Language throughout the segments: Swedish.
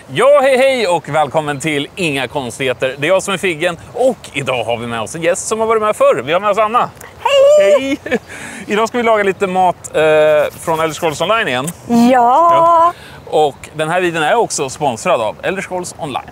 Ja, hej och välkommen till Inga konstigheter. Det är jag som är Figgen och idag har vi med oss en gäst som har varit med förr. Vi har med oss Anna. Hej! Hej! Idag ska vi laga lite mat från Elder Scrolls Online igen. Ja! Och den här videon är också sponsrad av Elder Scrolls Online.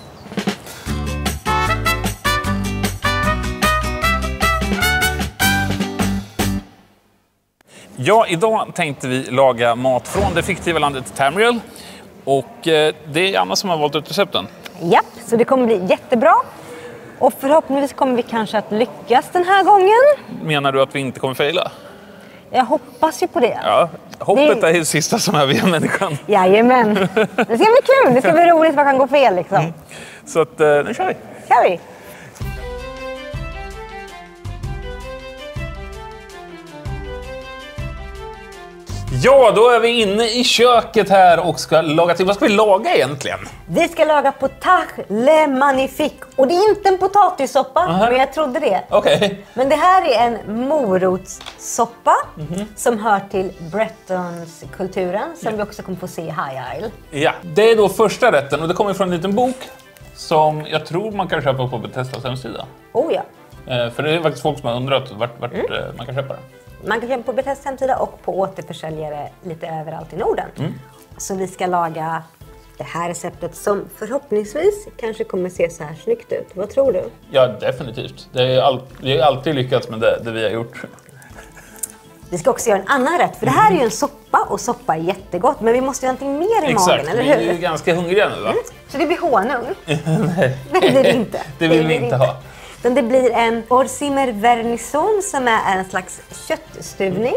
Ja, idag tänkte vi laga mat från det fiktiva landet Tamriel. Och det är Anna som har valt ut recepten. Japp, så det kommer bli jättebra. Och förhoppningsvis kommer vi kanske att lyckas den här gången. Menar du att vi inte kommer faila? Jag hoppas ju på det. Ja, hoppet är det sista som överger människan. Jajamän. Det ska bli kul, det ska bli roligt, vad kan gå fel liksom. Så att, nu kör vi. Kör vi! Ja, då är vi inne i köket här och ska laga till. Vad ska vi laga egentligen? Vi ska laga potage le magnifique. Och det är inte en potatissoppa, men jag trodde det. Okej. Men det här är en morotssoppa som hör till Bretons-kulturen som vi också kommer få se i High Isle. Ja, det är då första rätten och det kommer från en liten bok som jag tror man kan köpa på Bethesdas hemsida. Oh ja. För det är faktiskt folk som har undrat vart man kan köpa den. Man kan köpa på Bethesdas hemsida och på återförsäljare lite överallt i Norden. Så vi ska laga det här receptet som förhoppningsvis kanske kommer se så här snyggt ut. Vad tror du? Ja, definitivt. Vi har alltid lyckats med det vi har gjort. Vi ska också göra en annan rätt, för det här är ju en soppa och soppa är jättegott. Men vi måste göra någonting mer i magen, eller hur? Exakt, vi är ju ganska hungriga nu va? Så det blir honung? Nej, det blir det inte. Det vill vi inte ha. Det blir en porcimer vernison som är en slags köttstuvning.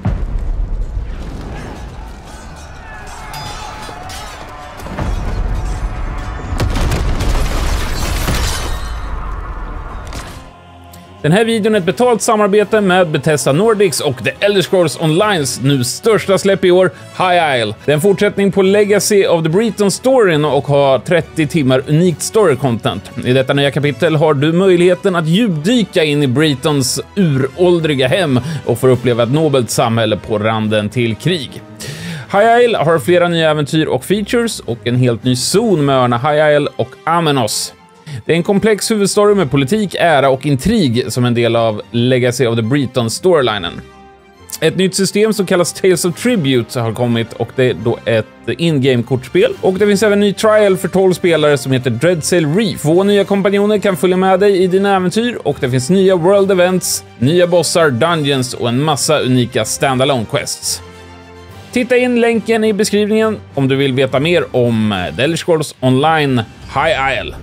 Den här videon är ett betalt samarbete med Bethesda Nordics och The Elder Scrolls Onlines nu största släpp i år, High Isle. Det är en fortsättning på Legacy of the Breton Storyn och har 30 timmar unikt story content. I detta nya kapitel har du möjligheten att djupdyka in i Bretons uråldriga hem och få uppleva ett nobelt samhälle på randen till krig. High Isle har flera nya äventyr och features och en helt ny zon med öarna High Isle och Amenos. Det är en komplex huvudstory med politik, ära och intrig som en del av Legacy of the Breton storylinen. Ett nytt system som kallas Tales of Tribute har kommit och det är då ett in-game-kortspel. Och det finns även en ny trial för 12 spelare som heter Dreadsail Reef. 2 nya kompanjoner kan följa med dig i dina äventyr och det finns nya world events, nya bossar, dungeons och en massa unika standalone quests. Titta in länken i beskrivningen om du vill veta mer om The Elder Scrolls Online High Isle.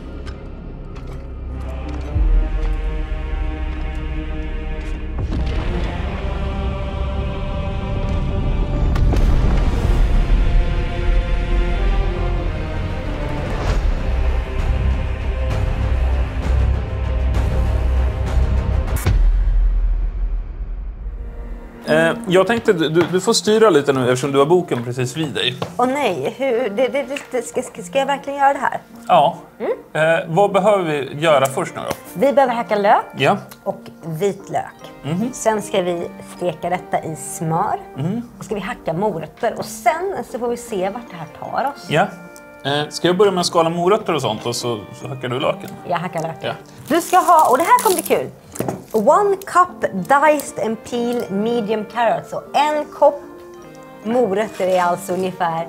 Jag tänkte, du får styra lite nu eftersom du har boken precis vid dig. Åh nej, ska jag verkligen göra det här? Ja. Vad behöver vi göra först nu då? Vi behöver hacka lök Ja. och vitlök. Sen ska vi steka detta i smör. Och ska vi hacka morötter. Och sen så får vi se vart det här tar oss. Ja. Ska jag börja med att skala morötter och sånt och så hackar du löken? Jag hackar löken. Ja. Du ska ha, och det här kommer bli kul. 1 cup diced and peel medium carrots. Så 1 kopp morötter är alltså ungefär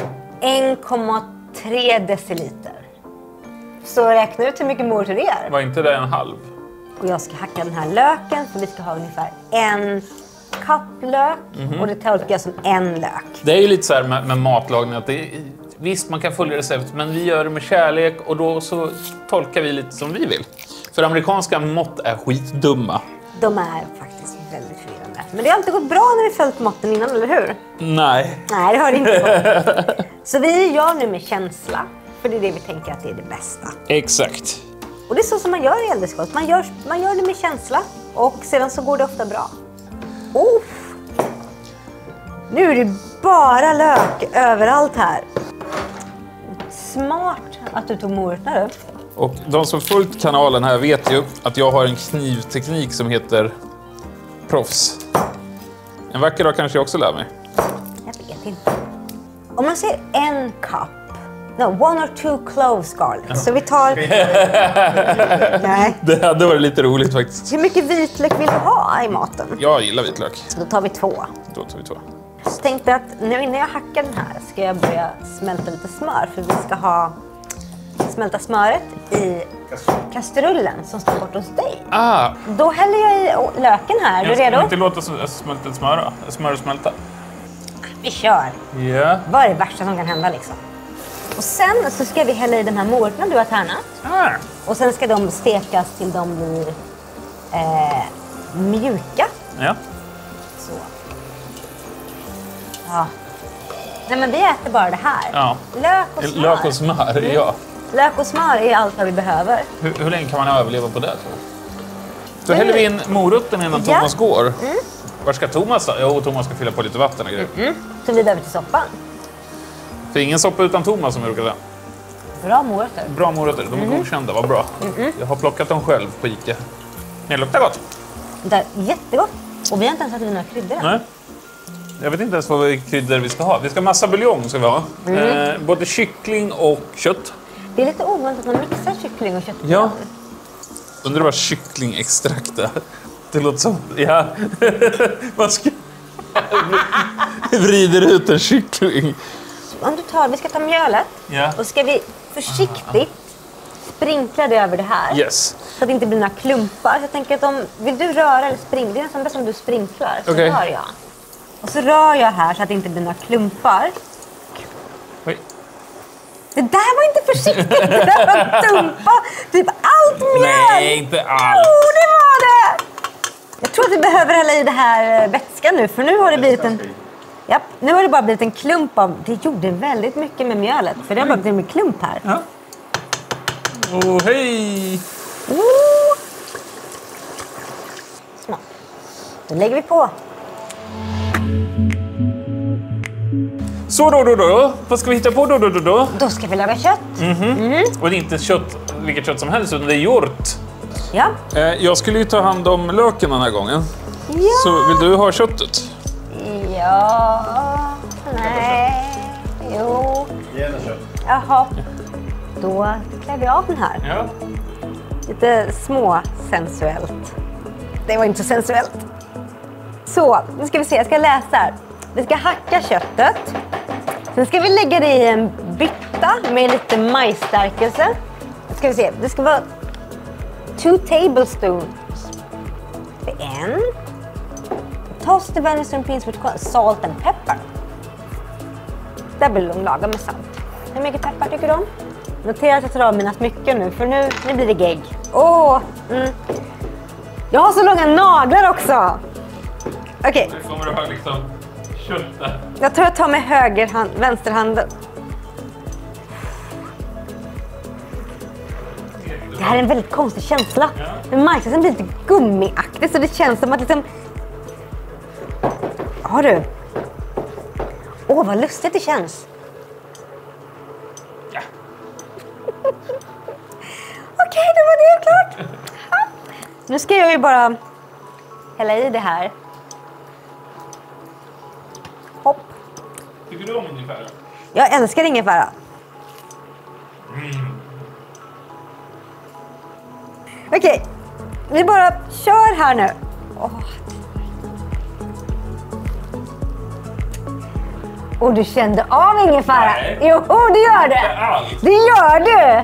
1,3 deciliter. Så räkna ut hur mycket morötter det är. Var inte det en halv? Och jag ska hacka den här löken, så vi ska ha ungefär 1 kapp lök. Och det tolkar jag som 1 lök. Det är ju lite så här med matlagning att visst man kan följa recept men vi gör det med kärlek och då så tolkar vi lite som vi vill. För amerikanska mått är skitdumma. De är faktiskt väldigt förvirrande. Men det har alltid gått bra när vi följt måtten innan, eller hur? Nej. Nej, det har det inte gått. Så vi gör nu med känsla, för det är det vi tänker att det är det bästa. Exakt. Och det är så som man gör i Elder Scrolls. Man gör det med känsla och sedan så går det ofta bra. Nu är det bara lök överallt här. Smart att du tog morötterna. Och de som följt kanalen här vet ju att jag har en knivteknik som heter proffs. En vacker dag kanske jag också lär mig. Jag vet inte. Om man säger 1 kapp No, 1 or 2 cloves garlic. Så vi tar... Nej. Det hade varit lite roligt faktiskt. Hur mycket vitlök vill du ha i maten? Jag gillar vitlök. Då tar vi 2. Då tar vi 2. Så tänkte jag att nu innan jag hackar den här ska jag börja smälta lite smör. För vi ska smälta smöret i kastrullen som står bort hos dig. Då häller jag i löken här. Är du redo? Jag ska inte låta smälta smör smälta. Vi kör. Ja. Vad är det värsta som kan hända liksom? Och sen så ska vi hälla i de här morötterna du har tärnat. Och sen ska de stekas till de blir mjuka. Ja. Så. Ja. Nej men vi äter bara det här. Ja. Lök och smör. Lök och smör, ja. Lök och smör är allt vad vi behöver. Hur länge kan man överleva på det? Så häller vi in moroten innan Thomas går. Var ska Thomas då? Jo, Thomas ska fylla på lite vatten och grejer. Så vi behöver till soppan. För ingen soppa utan Thomas som vi brukar säga. Bra morötter. Bra morötter, de är godkända, vad bra. Jag har plockat dem själv på Ica. Det luktar gott. Det är jättegott. Och vi har inte ens haft några kryddor. Nej. Jag vet inte ens vad kryddor vi ska ha. Vi ska ha massa buljong ska vi ha. Både kyckling och kött. Det är lite ovanligt att man mixar kyckling och kött. Ja. Undrar vad kycklingextrakt är. Det låter som... Ja. Man ska... vrider ut en kyckling. Vi ska ta mjölet. Ja. Och ska vi försiktigt sprinkla det över det här. Yes. Så att det inte blir några klumpar. Så jag tänker att vill du röra eller sprinkla? Det är nästan bäst om du sprinklar. Så Okej. rör jag. Och så rör jag här så att det inte blir några klumpar. Oj. Det där var inte försiktigt. Det där var dumpa. Typ allt mjöl. Nej, inte allt. Jo, det var det. Jag tror att vi behöver hälla i det här vätskan nu. För nu har det blivit en... Japp, nu har det bara blivit en klump av... Det gjorde väldigt mycket med mjölet. För det har bara blivit en klump här. Ja. Oh, hej! Smart. Då lägger vi på. Så då. Vad ska vi hitta på då? Då ska vi laga kött. Och det är inte kött, vilket kött som helst, utan det är hjort. Ja. Jag skulle ju ta hand om löken den här gången. Ja. Så vill du ha köttet? Ja. Nej. Jo. Gärna kött. Jaha. Då klär vi av den här. Ja. Lite små sensuellt. Det var inte så sensuellt. Så, nu ska vi se. Jag ska läsa här. Vi ska hacka köttet. Sen ska vi lägga det i en bytta med lite majsstärkelse. Ska vi se. Det ska vara 2 tablespoons. En. Toss the venison beans with salt and pepper. Där blir de lagade med salt. Hur mycket peppar tycker du om? Notera att jag tar av mina smycken nu, för nu blir det gegg. Jag har så långa naglar också! Okej. Nu kommer du ha liksom köttet. Jag tror jag tar med vänsterhanden. Det här är en väldigt konstig känsla. Men majsen blir lite gummiaktig, så det känns som att liksom... Har du? Vad lustigt det känns. Ja. Okej, då var det klart. Nu ska jag ju bara hälla i det här. Hopp. Tycker du om ingefära? Jag älskar ingefära. Okej, vi bara kör här nu. Och du kände av ingefära? Nej. Jo, det gör det. Inte alls. Det gör du.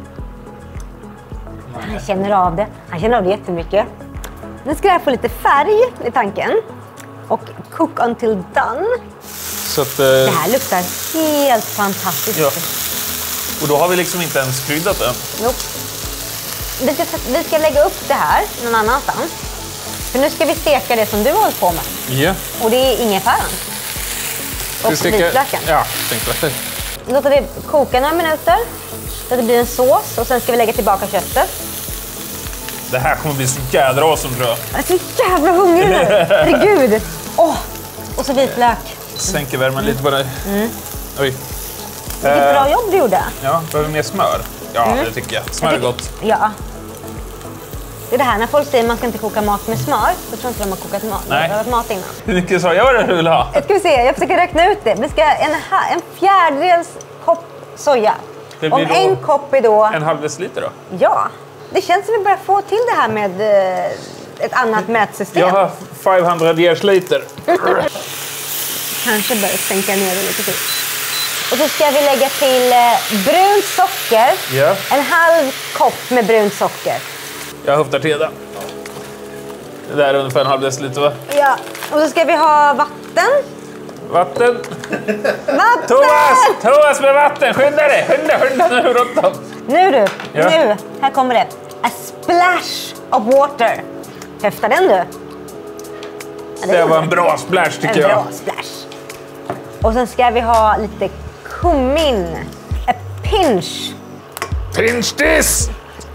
Han känner av det. Han känner av det jättemycket. Nu ska jag få lite färg i tanken. Och cook until done. Så att, Det här luktar helt fantastiskt. ja. Och då har vi liksom inte ens kryddat än. Nope. Vi ska lägga upp det här någon annanstans. För nu ska vi steka det som du håller på med. Ja. Och det är ingefäran. Och vitlöken. Ja, tänkte jag. Låter det koka några minuter. Så att det blir en sås. Och sen ska vi lägga tillbaka köttet. Det här kommer bli så jädra awesome, tror jag. Jag är så jävla hungrig nu. Herregud. Och så vitlök. Sänker värmen lite på dig. Oj. Vilket bra jobb du gjorde. Ja, behöver vi mer smör? Ja, det tycker jag. Smör är gott. Ja. Det är det här, när folk säger att man ska inte koka mat med smör, så tror inte de har kokat mat. Nej. Mat innan. Hur mycket sa jag det du vill ha? Ska vi se, jag försöker räkna ut det. Vi ska en fjärdedels kopp soja. Det Om blir då en kopp är då... en halv deciliter då? Ja, det känns som vi börjar få till det här med ett annat mätsystem. Jag har 500 liter. Kanske börjar sänka ner det lite till. Och så ska vi lägga till brunt socker. Ja. En halv kopp med brunt socker. Jag höftar till det. Det där är ungefär en halv deciliter, va? Ja, och så ska vi ha vatten. Vatten. Vatten! Thomas med vatten! Skynda dig! Skynda, nu är det bråttom. Nu du, Ja. nu. Här kommer det. A splash of water. Höfta den du. Ja, Det var en bra splash tycker En jag. bra splash. Och sen ska vi ha lite kummin. A pinch. Pinch this!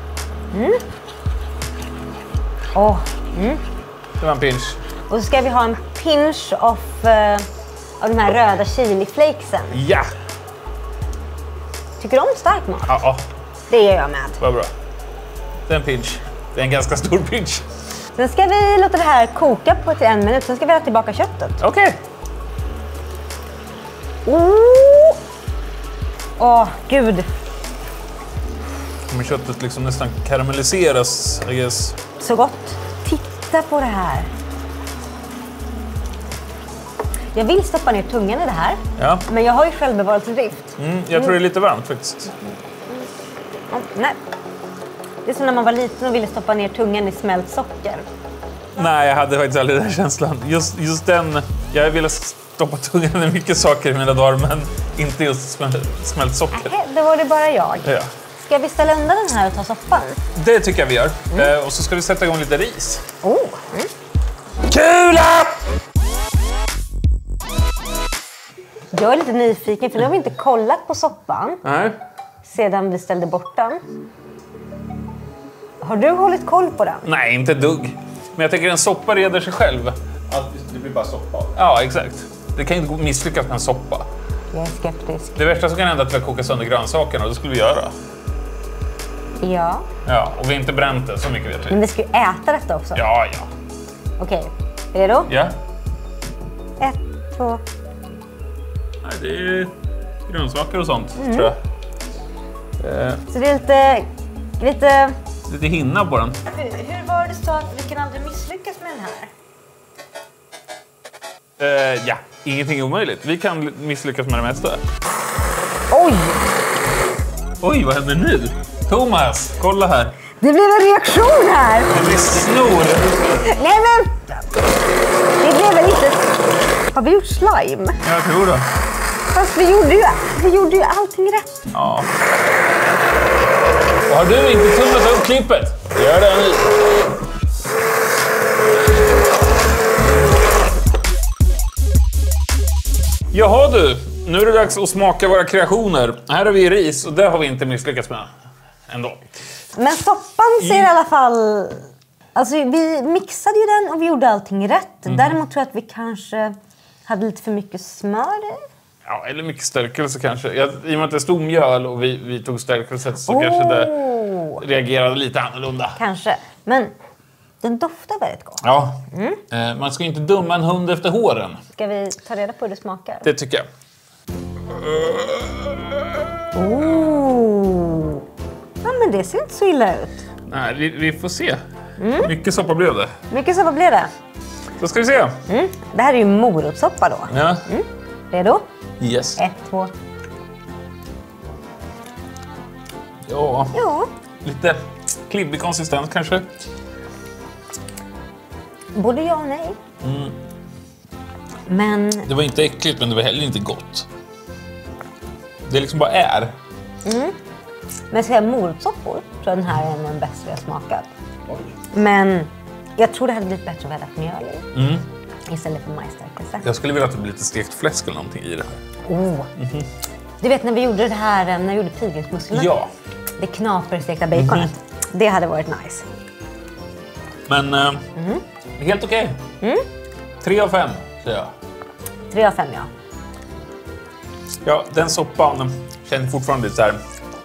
Det var en pinch. Och så ska vi ha en pinch av de här röda chiliflakesen. Ja! Tycker du om stark mat? Ja, Det gör jag med. vad bra. Det är en pinch. Det är en ganska stor pinch. Sen ska vi låta det här koka på till 1 minut. Sen ska vi ha tillbaka köttet. Okej. Åh, gud. Men köttet liksom nästan karamelliseras, I guess. Så gott. Titta på det här. Jag vill stoppa ner tungan i det här. Ja. Men jag har ju självbevarelsedrift. Jag tror det är lite varmt faktiskt. Nej. Det är som när man var liten och ville stoppa ner tungan i smält socker. Nej, jag hade faktiskt aldrig den känslan. Just den... Jag ville stoppa tungan i mycket saker i mina dagar, men inte just smält socker. Då var det bara jag. Ja. Ska vi ställa undan den här och ta soppan? Det tycker jag vi gör. Och så ska vi sätta igång lite ris. Mm. Kula! Jag är lite nyfiken, för nu har vi inte kollat på soppan Nej. sedan vi ställde bort den. Har du hållit koll på den? Nej, inte ett dugg. Men jag tänker en soppa reder sig själv. Det blir bara soppa. Ja, exakt. Det kan inte misslyckas med en soppa. Jag är skeptisk. Det värsta som kan hända är att vi kokar sönder grönsakerna, och det skulle vi göra. Ja. Ja, och vi har inte bränt det, så mycket vet vi. Men vi ska ju äta detta också. Ja. Okej. Redo? Ja. 1, 2. Nej, det är grönsaker och sånt, tror jag. Så det är lite... Lite hinna på den. Hur var det så att vi kan aldrig misslyckas med den här? Ja, ingenting är omöjligt. Vi kan misslyckas med det mesta. Oj! Oj, vad händer nu? Thomas, kolla här. Det blev en reaktion här! Det blir snor. Nej men! Det blev väl lite... Har vi gjort slime? Jag tror det. Fast vi gjorde ju allting rätt. Ja. Och har du inte tummat upp klippet? Gör det nu. Jaha du, nu är det dags att smaka våra kreationer. Här har vi ris och det har vi inte misslyckats med ändå. Men soppan ser i alla fall... Alltså vi mixade ju den och vi gjorde allting rätt. Däremot tror jag att vi kanske hade lite för mycket smör i. Ja, eller mycket stärkelse kanske. I och med att det stod mjöl och vi tog stärkelse så kanske det reagerade lite annorlunda. Kanske. Men den doftar väldigt gott. Ja, man ska inte döma en hund efter håren. Ska vi ta reda på hur det smakar? Det tycker jag. Ja, men det ser inte så illa ut. Nej, vi får se. Mycket soppa blev det. Mycket soppa blev det. Då ska vi se. Det här är ju morotssoppa då. Ja. Redo? Yes. 1, 2. Ja, Ja. lite klibbig konsistens kanske. Både ja och nej. Men Det var inte äckligt, men det var heller inte gott. Det liksom bara är. men jag ska säga morotssoppor. Tror jag den här är en av de bästa jag smakat. Men jag tror det hade blivit bättre om vi hade haft mjöl i. Istället för majsstärkelse. Jag skulle vilja att det blir lite stekt fläsk eller någonting i det här. Du vet när vi gjorde det här, när vi gjorde pilgrimsmusslorna. Ja. Det knaperstekta baconet. Det hade varit nice. Men helt okej. 3 av 5, säger jag. 3 av 5, ja. Ja, den soppan känner fortfarande lite så här.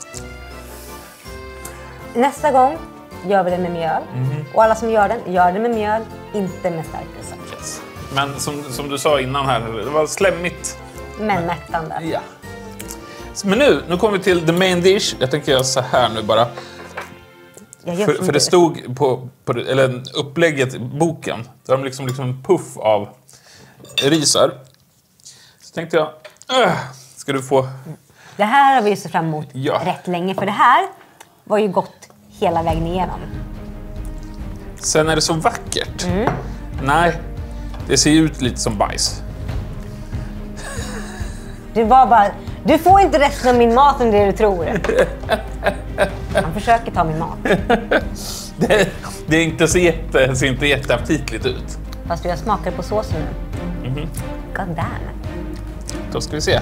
Nästa gång gör vi den med mjöl. Och alla som gör den med mjöl, inte med stärkelse. Yes. Men som du sa innan här, det var slemmigt. Men mättande. Ja. Men nu kommer vi till the main dish. Jag tänker göra så här nu bara. För det stod på eller upplägget, boken. Där de liksom en puff av risar. Så tänkte jag, ska du få... Det här har vi sett fram emot rätt länge. För det här var ju gott hela vägen igenom. Sen är det så vackert. Nej, det ser ut lite som bajs. Du var bara... Du får inte resten av min mat än det du tror. Han försöker ta min mat. Det är inte så ser inte jätteaptitligt ut. Fast jag smakar på såsen nu. God damn. Då ska vi se.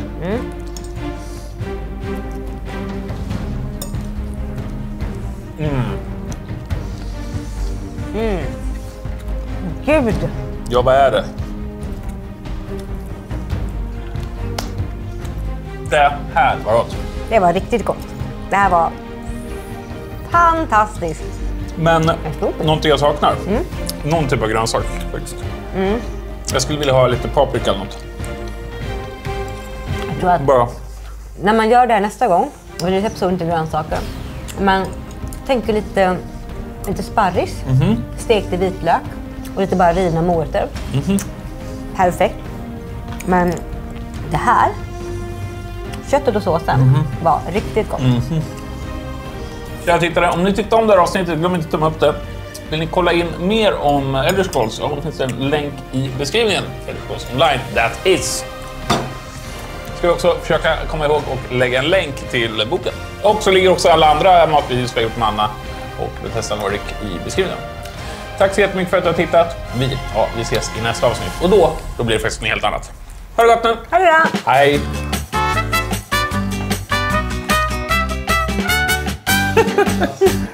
Gud. Ja, vad är det? Det här var gott. Det var riktigt gott. Det här var fantastiskt. Men någonting jag saknar. Någon typ av grönsak faktiskt. Jag skulle vilja ha lite paprika eller något. Jag tror att Bara. när man gör det här nästa gång, och det är så inte grönsaker, men tänker lite sparris, stekt i vitlök och lite bara rivna morötter. Perfekt. Men det här, köttet och såsen var riktigt gott. Jag tittare, om ni tyckte om det här avsnittet, glöm inte att tumma upp det. Vill ni kolla in mer om Elder Scrolls, så finns det en länk i beskrivningen. Elder Scrolls Online, that is. Ska vi också försöka komma ihåg och lägga en länk till boken. Och så ligger också alla andra matvideos vi har gjort med Anna och Bethesda Nordic i beskrivningen. Tack så jättemycket för att du har tittat. Vi ses i nästa avsnitt. Och då blir det faktiskt något helt annat. Ha det gott nu! Ha det bra! Hej!